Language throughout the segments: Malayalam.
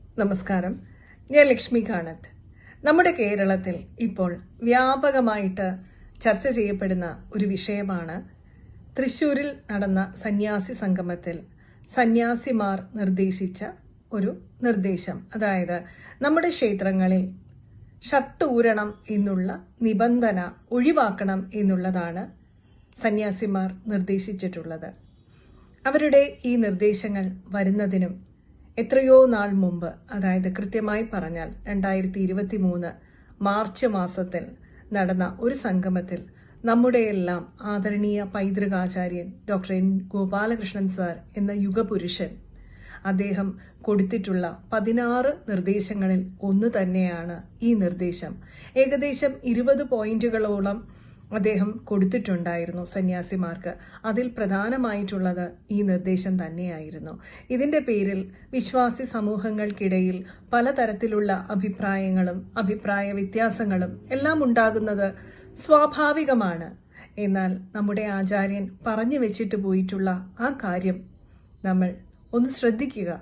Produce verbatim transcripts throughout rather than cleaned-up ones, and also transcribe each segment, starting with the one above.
നമസ്കാരം. ഞാൻ ലക്ഷ്മി കാണത്ത്. നമ്മുടെ കേരളത്തിൽ ഇപ്പോൾ വ്യാപകമായിട്ട് ചർച്ച ചെയ്യപ്പെടുന്ന ഒരു വിഷയമാണ് തൃശ്ശൂരിൽ നടന്ന സന്യാസി സംഗമത്തിൽ സന്യാസിമാർ നിർദ്ദേശിച്ച ഒരു നിർദ്ദേശം. അതായത് നമ്മുടെ ക്ഷേത്രങ്ങളിൽ ഷർട്ട് ഊരണം എന്നുള്ള നിബന്ധന ഒഴിവാക്കണം എന്നുള്ളതാണ് സന്യാസിമാർ നിർദ്ദേശിച്ചിട്ടുള്ളത്. അവരുടെ ഈ നിർദ്ദേശങ്ങൾ വരുന്നതിനും എത്രയോ നാൾ മുമ്പ്, അതായത് കൃത്യമായി പറഞ്ഞാൽ രണ്ടായിരത്തി ഇരുപത്തി മൂന്ന് മാർച്ച് മാസത്തിൽ നടന്ന ഒരു സംഗമത്തിൽ നമ്മുടെയെല്ലാം ആദരണീയ പൈതൃകാചാര്യൻ ഡോക്ടർ എൻ ഗോപാലകൃഷ്ണൻ സാർ എന്ന യുഗപുരുഷൻ അദ്ദേഹം കൊടുത്തിട്ടുള്ള പതിനാറ് നിർദ്ദേശങ്ങളിൽ ഒന്ന് തന്നെയാണ് ഈ നിർദ്ദേശം. ഏകദേശം ഇരുപത് പോയിന്റുകളോളം അദ്ദേഹം കൊടുത്തിട്ടുണ്ടായിരുന്നു സന്യാസിമാർക്ക്. അതിൽ പ്രധാനമായിട്ടുള്ളത് ഈ നിർദ്ദേശം തന്നെയായിരുന്നു. ഇതിന്റെ പേരിൽ വിശ്വാസി സമൂഹങ്ങൾക്കിടയിൽ പലതരത്തിലുള്ള അഭിപ്രായങ്ങളും അഭിപ്രായ വ്യത്യാസങ്ങളും എല്ലാം ഉണ്ടാകുന്നത് സ്വാഭാവികമാണ്. എന്നാൽ നമ്മുടെ ആചാര്യൻ പറഞ്ഞു വെച്ചിട്ട് പോയിട്ടുള്ള ആ കാര്യം നമ്മൾ ഒന്ന് ശ്രദ്ധിക്കുക.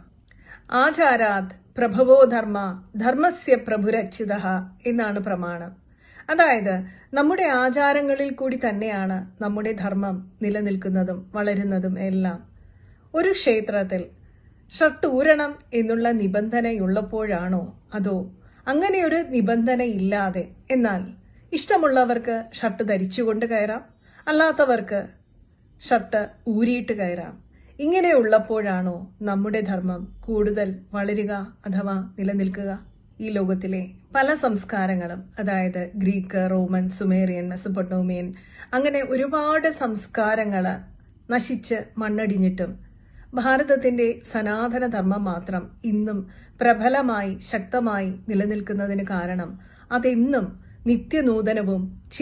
ആചാരാത് പ്രഭവോ ധർമ്മ ധർമ്മസ്യ പ്രഭുരച്യുതഃ എന്നാണ് പ്രമാണം. അതായത് നമ്മുടെ ആചാരങ്ങളിൽ കൂടി തന്നെയാണ് നമ്മുടെ ധർമ്മം നിലനിൽക്കുന്നതും വളരുന്നതും എല്ലാം. ഒരു ക്ഷേത്രത്തിൽ ഷർട്ട് ഊരണം എന്നുള്ള നിബന്ധനയുള്ളപ്പോഴാണോ, അതോ അങ്ങനെയൊരു നിബന്ധന ഇല്ലാതെ എന്നാൽ ഇഷ്ടമുള്ളവർക്ക് ഷർട്ട് ധരിച്ചുകൊണ്ട് കയറാം, അല്ലാത്തവർക്ക് ഷർട്ട് ഊരിയിട്ട് കയറാം, ഇങ്ങനെയുള്ളപ്പോഴാണോ നമ്മുടെ ധർമ്മം കൂടുതൽ വളരുക അഥവാ നിലനിൽക്കുക? ഈ ലോകത്തിലെ പല സംസ്കാരങ്ങളും, അതായത് ഗ്രീക്ക്, റോമൻ, സുമേറിയൻ, മെസപ്പൊട്ടോമിയൻ, അങ്ങനെ ഒരുപാട് സംസ്കാരങ്ങൾ നശിച്ച് മണ്ണടിഞ്ഞിട്ടും ഭാരതത്തിന്റെ സനാതന ധർമ്മം മാത്രം ഇന്നും പ്രബലമായി ശക്തമായി നിലനിൽക്കുന്നതിന് കാരണം അതെന്നും നിത്യനൂതനവും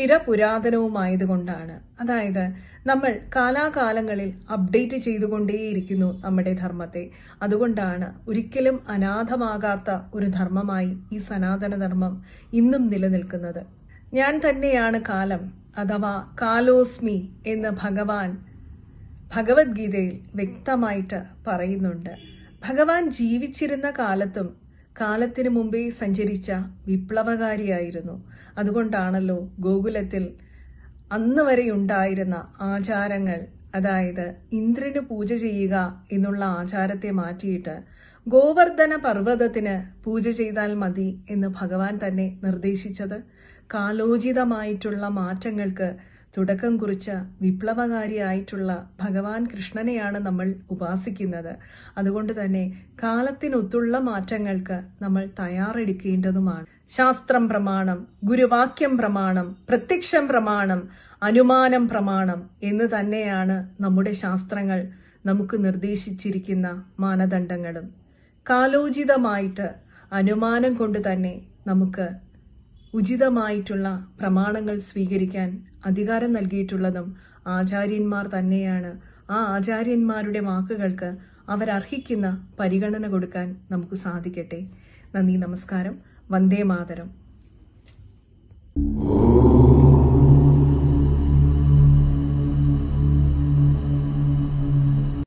ചിരപുരാതനവുമായതുകൊണ്ടാണ്. അതായത് നമ്മൾ കാലാകാലങ്ങളിൽ അപ്ഡേറ്റ് ചെയ്തുകൊണ്ടേയിരിക്കുന്നു നമ്മുടെ ധർമ്മത്തെ. അതുകൊണ്ടാണ് ഒരിക്കലും അനാഥമാകാത്ത ഒരു ധർമ്മമായി ഈ സനാതന ധർമ്മം ഇന്നും നിലനിൽക്കുന്നത്. ഞാൻ തന്നെയാണ് കാലം അഥവാ കാലോസ്മി എന്ന് ഭഗവാൻ ഭഗവത്ഗീതയിൽ വ്യക്തമായിട്ട് പറയുന്നുണ്ട്. ഭഗവാൻ ജീവിച്ചിരുന്ന കാലത്തും കാലത്തിനു മുമ്പേ സഞ്ചരിച്ച വിപ്ലവകാരിയായിരുന്നു. അതുകൊണ്ടാണല്ലോ ഗോകുലത്തിൽ അന്ന് വരെ ഉണ്ടായിരുന്ന ആചാരങ്ങൾ, അതായത് ഇന്ദ്രന് പൂജ ചെയ്യുക എന്നുള്ള ആചാരത്തെ മാറ്റിയിട്ട് ഗോവർദ്ധന പർവ്വതത്തിന് പൂജ ചെയ്താൽ മതി എന്ന് ഭഗവാൻ തന്നെ നിർദ്ദേശിച്ചത്. കാലോചിതമായിട്ടുള്ള മാറ്റങ്ങൾക്ക് തുടക്കം കുറിച്ച വിപ്ലവകാരിയായിട്ടുള്ള ഭഗവാൻ കൃഷ്ണനെയാണ് നമ്മൾ ഉപാസിക്കുന്നത്. അതുകൊണ്ട് തന്നെ കാലത്തിനൊത്തുള്ള മാറ്റങ്ങൾക്ക് നമ്മൾ തയ്യാറെടുക്കേണ്ടതുമാണ്. ശാസ്ത്രം പ്രമാണം, ഗുരുവാക്യം പ്രമാണം, പ്രത്യക്ഷം പ്രമാണം, അനുമാനം പ്രമാണം എന്ന് തന്നെയാണ് നമ്മുടെ ശാസ്ത്രങ്ങൾ നമുക്ക് നിർദ്ദേശിച്ചിരിക്കുന്ന മാനദണ്ഡങ്ങളും. കാലോചിതമായിട്ട് അനുമാനം കൊണ്ട് തന്നെ നമുക്ക് ഉചിതമായിട്ടുള്ള പ്രമാണങ്ങൾ സ്വീകരിക്കാൻ അധികാരം നൽകിയിട്ടുള്ളതും ആചാര്യന്മാർ തന്നെയാണ്. ആ ആചാര്യന്മാരുടെ വാക്കുകൾക്ക് അവരർഹിക്കുന്ന പരിഗണന കൊടുക്കാൻ നമുക്ക് സാധിക്കട്ടെ. നന്ദി, നമസ്കാരം. വന്ദേ മാതരം.